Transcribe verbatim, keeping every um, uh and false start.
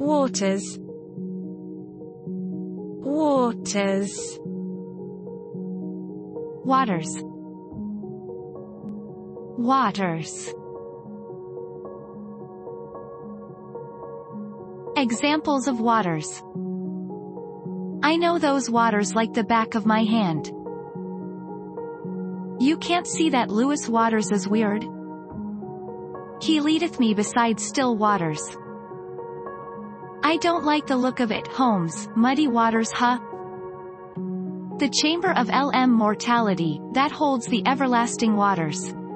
waters, waters, waters, waters. Examples of waters. I know those waters like the back of my hand. You can't see that Lewis Waters is weird. He leadeth me beside still waters. I don't like the look of it, Holmes, muddy waters, huh? The chamber of L M mortality, that holds the everlasting waters.